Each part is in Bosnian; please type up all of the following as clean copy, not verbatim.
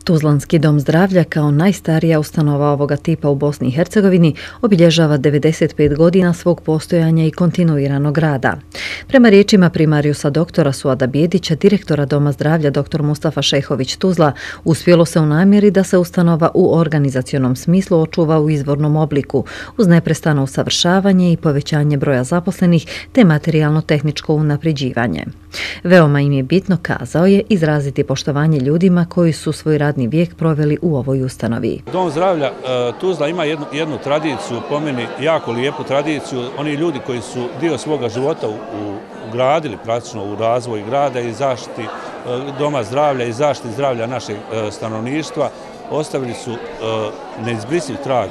Tuzlanski dom zdravlja kao najstarija ustanova ovoga tipa u Bosni i Hercegovini obilježava 95 godina svog postojanja i kontinuiranog rada. Prema riječima primarijusa doktora Suada Bijedića, direktora Doma zdravlja dr. Mustafa Šejhović Tuzla, uspjelo se u namjeri da se ustanova u organizacionom smislu očuva u izvornom obliku, uz neprestano usavršavanje i povećanje broja zaposlenih te materijalno-tehničko unapređivanje. Veoma im je bitno, kazao je, izraziti poštovanje ljudima koji su svoj radni vijek proveli u ovoj ustanovi. Dom zdravlja Tuzla ima jednu tradiciju, po meni jako lijepu tradiciju. Oni ljudi koji su dio svoga života ugradili praktično u razvoj grada i zaštiti doma zdravlja i zaštiti zdravlja našeg stanovništva, ostavili su neizbrisiv trag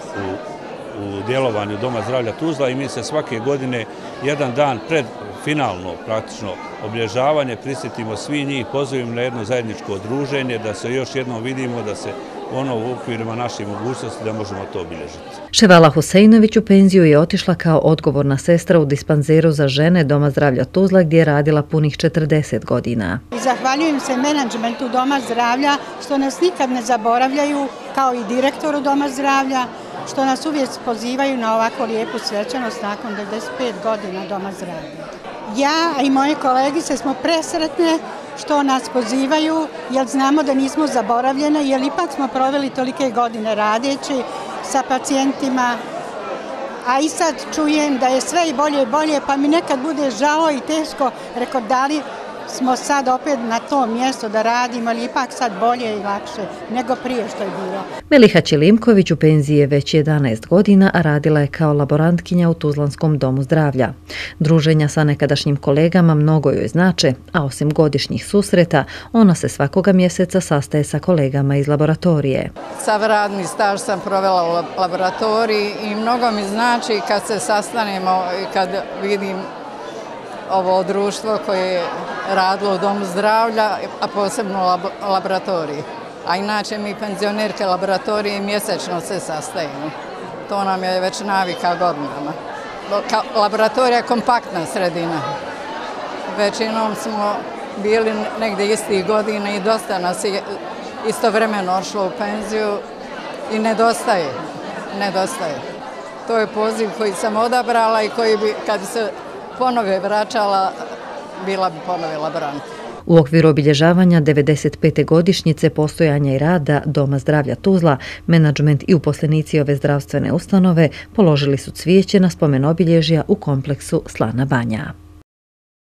u djelovanju Doma zdravlja Tuzla i mi se svake godine jedan dan pred finalno praktično obilježavanje prisjetimo svi njih, pozovimo na jedno zajedničko druženje, da se još jednom vidimo, da se u okvirima naših mogućnosti da možemo to obilježiti. Ševala Huseinović u penziju je otišla kao odgovorna sestra u dispanzeru za žene Doma zdravlja Tuzla gdje je radila punih 40 godina. Zahvaljujem se menadžmentu Doma zdravlja što nas nikad ne zaboravljaju, kao i direktoru Doma zdravlja, što nas uvijek pozivaju na ovako lijepu svečanost nakon 95 godina Doma zdravlja. Ja i moje kolegice smo presretne što nas pozivaju, jer znamo da nismo zaboravljene, jer ipak smo proveli tolike godine radeći sa pacijentima, a i sad čujem da je sve i bolje, pa mi nekad bude žao i teško, rekao da li smo sad opet na tom mjestu da radimo, ali ipak sad bolje i lakše nego prije što je bilo. Meliha Ćelimković u penziji je već 11 godina, a radila je kao laborantkinja u Tuzlanskom domu zdravlja. Druženja sa nekadašnjim kolegama mnogo joj znače, a osim godišnjih susreta, ona se svakoga mjeseca sastaje sa kolegama iz laboratorije. Sav radni staž sam provela u laboratoriji i mnogo mi znači kad se sastanemo i kad vidim ovo društvo koje je radilo u Domu zdravlja, a posebno u laboratoriji. A inače mi penzionerke laboratorije mjesečno se sastajemo. To nam je već navika godinama. Laboratorija je kompaktna sredina. Većinom smo bili negdje istih godina i dosta nas je istovremeno ošlo u penziju i nedostaje. To je poziv koji sam odabrala i koji bi, kad se ponove vraćala, bila bi ponove laborant. U okviru obilježavanja 95. godišnjice postojanja i rada Doma zdravlja Tuzla, menadžment i uposlenici ove zdravstvene ustanove položili su cvijeće na spomen obilježja u kompleksu Slana banja.